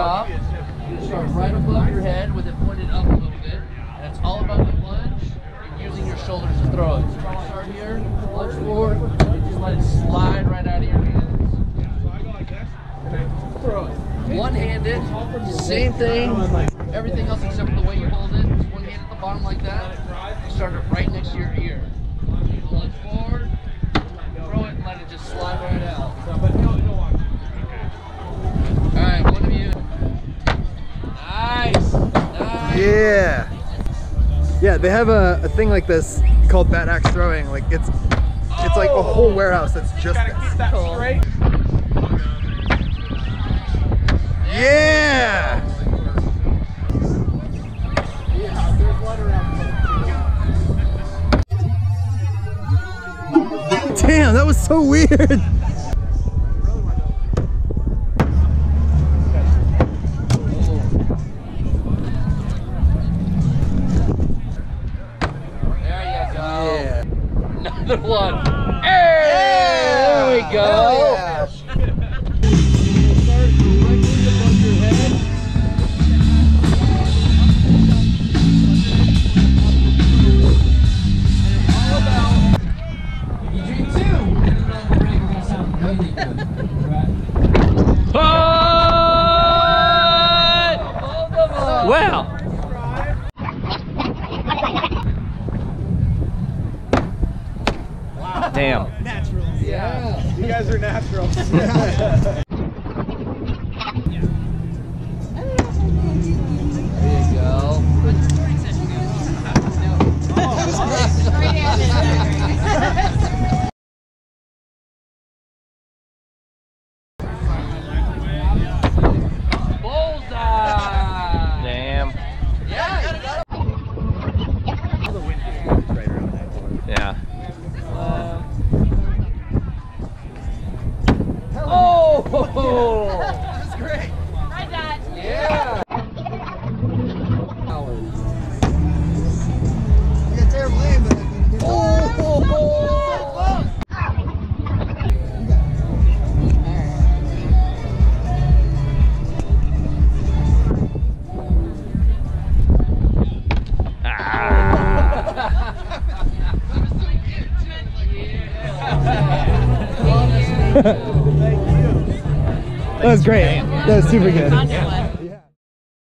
top. You start right above your head with it pointed up a little bit. And it's all about the lunge and using your shoulders to throw it. So you start here, lunge forward, and just let it slide right out of your hands. So I go like this, and I throw it. One-handed, same thing. Everything else except for the way you hold it. Just one hand at the bottom like that. You start it right next to your ear. Lunge forward, throw it, and let it just slide right out. Alright, one of you. Nice! Nice! Yeah! Yeah, they have a thing like this called bat axe throwing. Like it's like a whole warehouse that's just Gotta this. keep that straight. Yeah! Damn, that was so weird. There you go. Yeah. Another one. Hey! There we go. Hell yeah. Start directly above your head. And it's all about you dream two. Well. Damn. Yeah. You guys are natural. There you go. Bullseye! Damn. Yeah, you got it. Yeah. Oh! That was great. Hi, Dad. Yeah! You got terrible aim, but that was great. That was super good.